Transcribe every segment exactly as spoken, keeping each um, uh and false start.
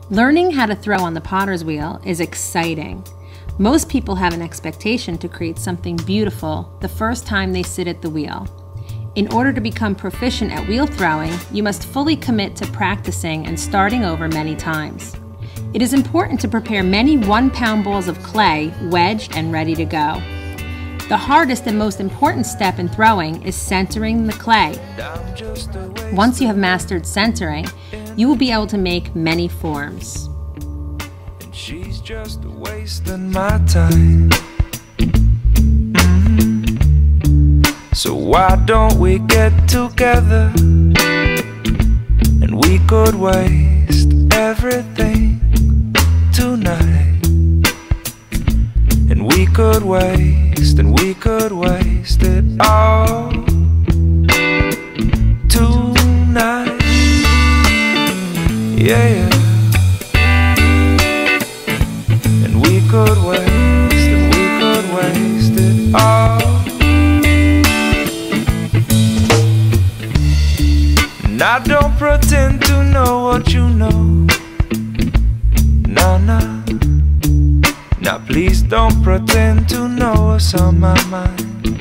Learning how to throw on the potter's wheel is exciting. Most people have an expectation to create something beautiful the first time they sit at the wheel. In order to become proficient at wheel throwing, you must fully commit to practicing and starting over many times. It is important to prepare many one-pound balls of clay, wedged and ready to go. The hardest and most important step in throwing is centering the clay. Once you have mastered centering, you will be able to make many forms. And she's just wasting my time. So why don't we get together and we could waste everything tonight. And we could waste, and we could waste it all tonight. Yeah, yeah. And we could waste, and we could waste it all. And I don't pretend to know what you know. No, no. Now please don't pretend to know what's on my mind.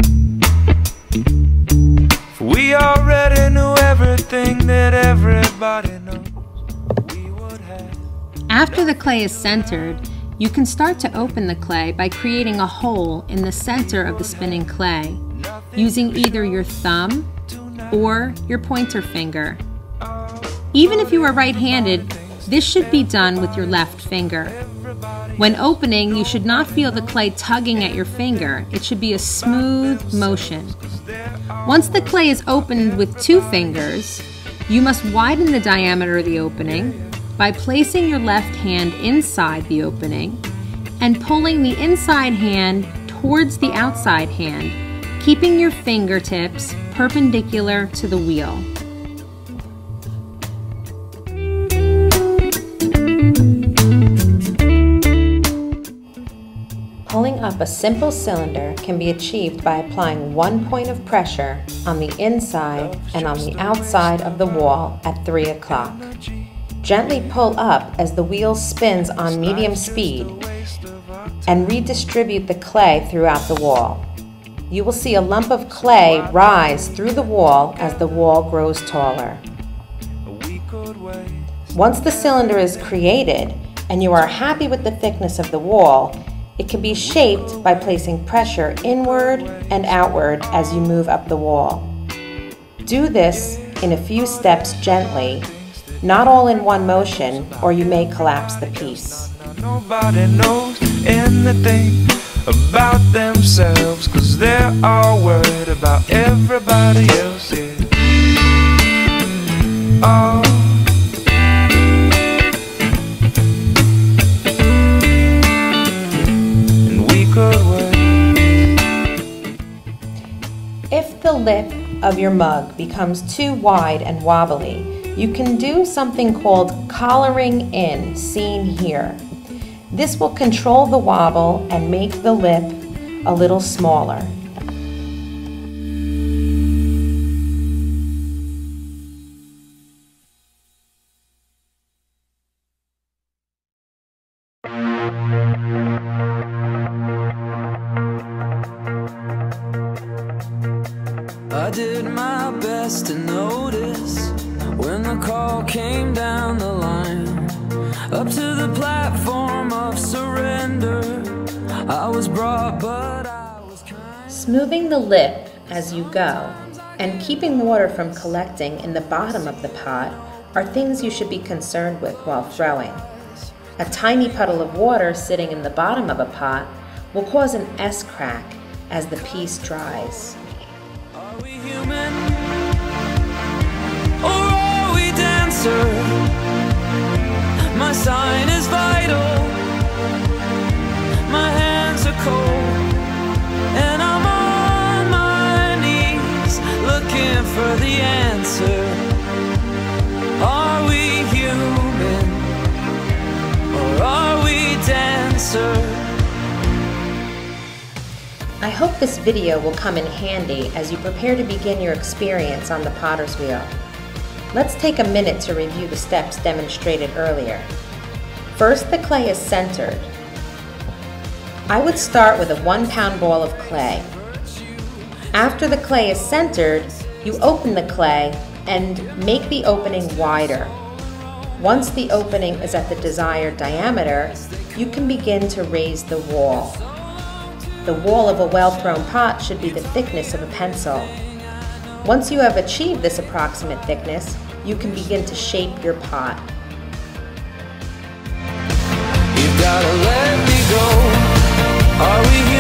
For we already knew everything that everybody knows we would have. After the clay is centered, you can start to open the clay by creating a hole in the center of the spinning clay, using either your thumb or your pointer finger. Even if you are right-handed, this should be done with your left finger. When opening, you should not feel the clay tugging at your finger. It should be a smooth motion. Once the clay is opened with two fingers, you must widen the diameter of the opening by placing your left hand inside the opening and pulling the inside hand towards the outside hand, keeping your fingertips perpendicular to the wheel. Pulling up a simple cylinder can be achieved by applying one point of pressure on the inside and on the outside of the wall at three o'clock. Gently pull up as the wheel spins on medium speed and redistribute the clay throughout the wall. You will see a lump of clay rise through the wall as the wall grows taller. Once the cylinder is created and you are happy with the thickness of the wall, it can be shaped by placing pressure inward and outward as you move up the wall. Do this in a few steps gently, not all in one motion, or you may collapse the piece. Nobody knows anything about themselves, 'cause they're all worried about everybody else. Yeah. Oh. If the lip of your mug becomes too wide and wobbly, you can do something called collaring in, seen here. This will control the wobble and make the lip a little smaller. I did my best to notice when the call came down the line, up to the platform of surrender. I was brought, but I was kind. Smoothing the lip as you go and keeping water from collecting in the bottom of the pot are things you should be concerned with while throwing. A tiny puddle of water sitting in the bottom of a pot will cause an S crack as the piece dries. Are we human, or are we dancer? My sign is vital, my hands are cold, and I'm on my knees looking for the answer. Are we human, or are we dancer? I hope this video will come in handy as you prepare to begin your experience on the potter's wheel. Let's take a minute to review the steps demonstrated earlier. First, the clay is centered. I would start with a one pound ball of clay. After the clay is centered, you open the clay and make the opening wider. Once the opening is at the desired diameter, you can begin to raise the wall. The wall of a well-thrown pot should be the thickness of a pencil. Once you have achieved this approximate thickness, you can begin to shape your pot. You gotta let me go. Are we